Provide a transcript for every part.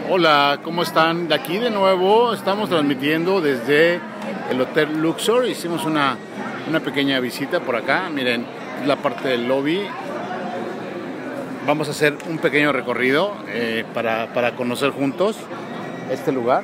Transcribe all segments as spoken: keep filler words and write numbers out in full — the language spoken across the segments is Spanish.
Hola, ¿cómo están? De aquí de nuevo estamos transmitiendo desde el Hotel Luxor. Hicimos una, una pequeña visita por acá. Miren, es la parte del lobby. Vamos a hacer un pequeño recorrido eh, para, para conocer juntos este lugar.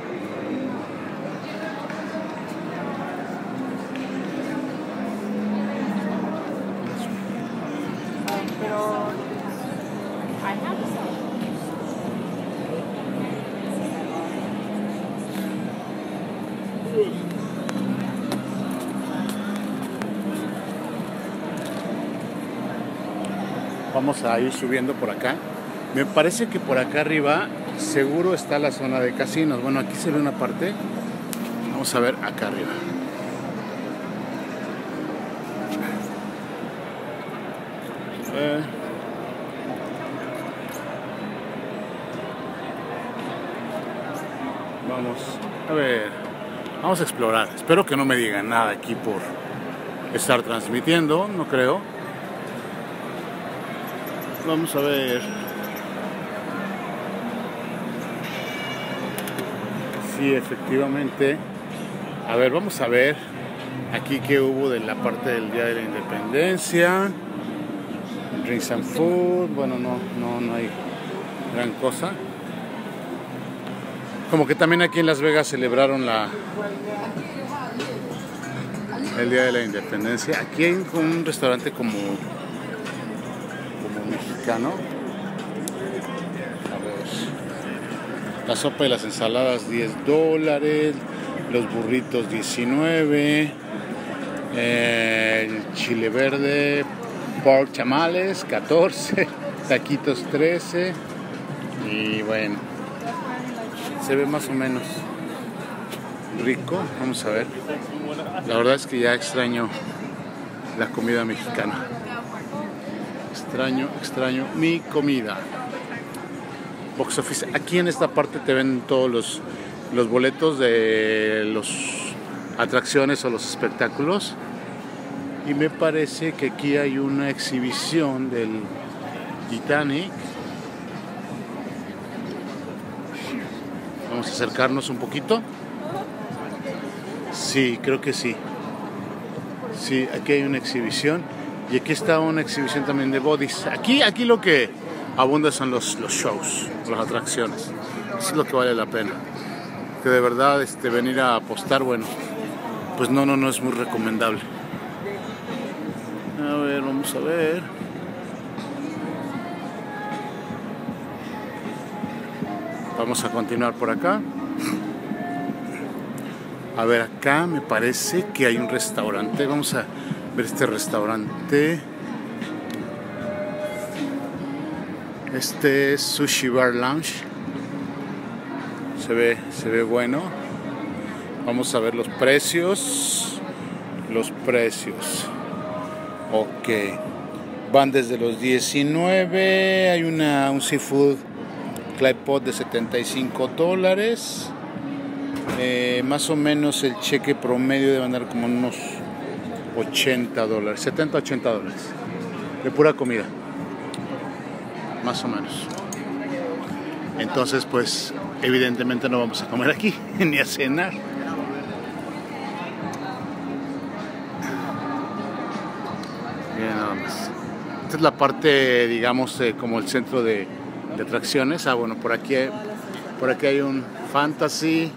Vamos a ir subiendo por acá. Me parece que por acá arriba seguro está la zona de casinos. Bueno, aquí se ve una parte. Vamos a ver acá arriba. Eh. Vamos a ver. Vamos a explorar. Espero que no me digan nada aquí por estar transmitiendo. No creo. Vamos a ver. Sí, efectivamente. A ver, vamos a ver aquí qué hubo de la parte del Día de la Independencia. Drinks and food. Bueno, no, no, no hay gran cosa. Como que también aquí en Las Vegas celebraron la el Día de la Independencia. Aquí hay un, un restaurante como mexicano. A ver. La sopa y las ensaladas diez dólares, los burritos diecinueve, eh, el chile verde, pork chamales catorce, taquitos trece. Y bueno, se ve más o menos rico. Vamos a ver. La verdad es que ya extraño la comida mexicana. Extraño, extraño mi comida. Box office. Aquí en esta parte te ven todos los, los boletos de las atracciones o los espectáculos. Y me parece que aquí hay una exhibición del Titanic. Vamos a acercarnos un poquito. Sí, creo que sí. Sí, aquí hay una exhibición. Y aquí está una exhibición también de bodies. Aquí, aquí lo que abunda son los, los shows, las atracciones. Eso es lo que vale la pena. Que de verdad este, venir a apostar, bueno, pues no, no, no es muy recomendable. A ver, vamos a ver. Vamos a continuar por acá. A ver, acá me parece que hay un restaurante. Vamos a ver este restaurante. Este es Sushi Bar Lounge. Se ve, se ve bueno. Vamos a ver los precios. Los precios. Ok. Van desde los diecinueve. Hay una, un seafood clay pot de setenta y cinco dólares. Eh, más o menos el cheque promedio debe andar como unos ochenta dólares, setenta a ochenta dólares de pura comida, más o menos. Entonces, pues, evidentemente no vamos a comer aquí ni a cenar. Bien, nada más. Esta es la parte, digamos, eh, como el centro de, de atracciones. Ah, bueno, por aquí, por aquí hay un Fantasy.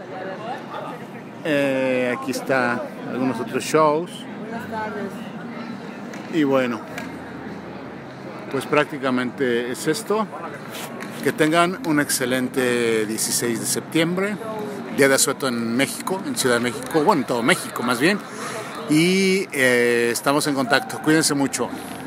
Eh, aquí está algunos otros shows. Y bueno, pues prácticamente es esto. Que tengan un excelente dieciséis de septiembre, Día de Asueto en México, en Ciudad de México, bueno, en todo México más bien. Y eh, estamos en contacto. Cuídense mucho.